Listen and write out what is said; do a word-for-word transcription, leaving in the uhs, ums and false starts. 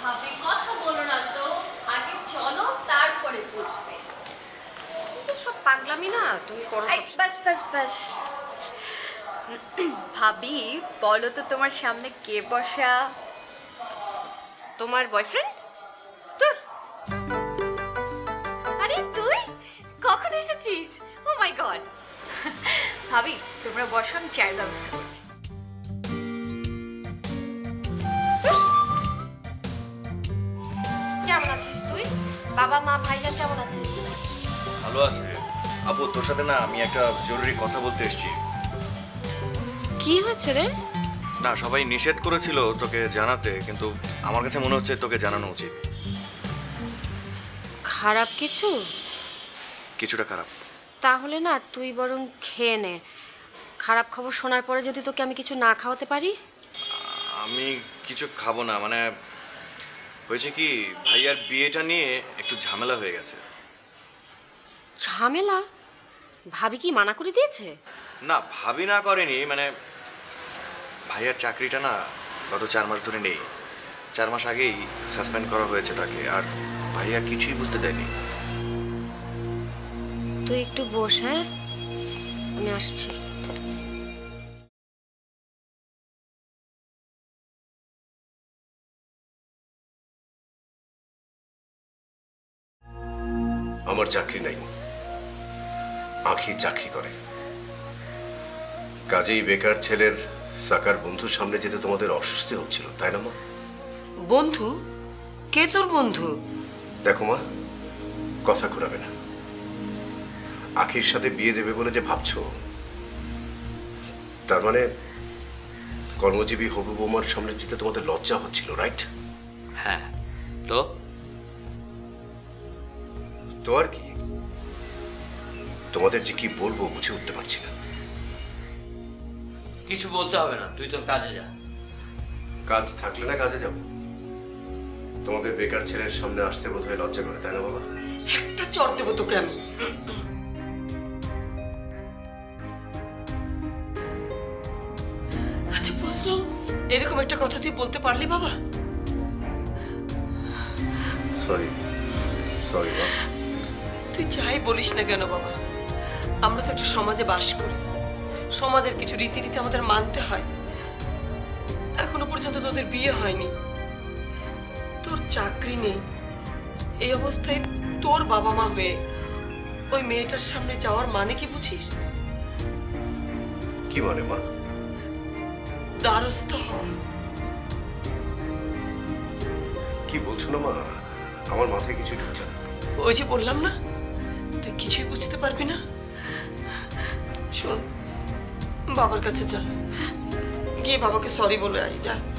ভাবি কথা বলো না তো, আগে চলো তারপরে বুঝবে। সব পাগলামি না তুমি করো। বাস বাস বাস। ভাবি বলো তো তোমার সামনে কে বসা? তোমার বয়ফ্রেন্ড? আরে তুই কখন এসেছিস? Oh my God. ভাবি তোমরা বসো, আমি চায়ের ব্যবস্থা করছি। কেমন আছিস তুই? বাবা মা ভাইজান কেমন আছে? ভালো আছে আপু। তোর সাথে না আমি একটা জরুরি কথা বলতে এসেছি। কি হয়েছে রে? না, সবাই নিষেধ করেছিল তোকে জানাতে, কিন্তু আমার কাছে মনে হচ্ছে তোকে জানানো উচিত। খারাপ কিছু? কিছুটা খারাপ। তাহলে না তুই বরং খেয়ে নে। খারাপ খবর শোনার পরে যদি তোকে আমি কিছু না খাওয়াতে পারি? আমি কিছু খাবো না, মানে হয়েছে কি ভাইয়ার বিয়েটা নিয়ে একটু ঝামেলা হয়ে গেছে। ঝামেলা? ভাবি কি মানা করে দিয়েছে? না, ভাবি না করেনি, মানে ভাইয়ার চাকরিটা না গত চার মাস ধরে নেই। চার মাস আগেই সাসপেন্ড করা হয়েছে তাকে, আর ভাইয়া কিছুই বুঝতে দেয়নি। তুই একটু বস, হ্যাঁ আমি আসছি। আমার চাকরি নাই, আঁখি চাকরি করে। কাজেই বেকার ছেলের সাকার বন্ধুর সামনে যেতে তোমাদের অস্বস্তি হচ্ছিল, তাই না মা? বন্ধু? কে তোর বন্ধু? দেখো মা, কথা ঘুরাবে না। আখির সাথে বিয়ে দেবে বলে যে ভাবছো, তার মানে কর্মজীবী হবু বৌমার সামনে যেতে তোমাদের লজ্জা হচ্ছিল, রাইট? হ্যাঁ, তো তো আর কি, তোমাদের যে কি বলবো বুঝে উঠতে পারছি না। কিছু বলতে হবে না, তুই তোর কাজে যা। কাজ থাকলে না কাজে যাব? তোমাদের বেকার ছেলের সামনে আসতে বোধহয় লজ্জা করে, তাই না বাবা? একটা চড় দেবো তোকে আমি। আচ্ছা বুঝলো, এরকম একটা কথা তুই বলতে পারলি বাবা? সরি সরি বাবা। তুই যাই বলিস না কেন বাবা, আমরা তো একটা সমাজে বাস করি, সমাজের কিছু রীতিনীতি আমাদের মানতে হয়। এখনো পর্যন্ত তোদের বিয়ে হয়নি, তোর চাকরি নেই, এই অবস্থায় তোর বাবা মা হয়ে ওই মেয়েটার সামনে যাওয়ার মানে কি বুঝিস? কি মানে মা? দ্বারস্থ হওয়া। কি বলছো না মা? আমার মাথায় কিছু ঢুকছে না। ওই যে বললাম না, তুই কিছুই বুঝতে পারবি না। শোন, বাবার কাছে যা, গিয়ে বাবাকে সরি বলে আই, যা।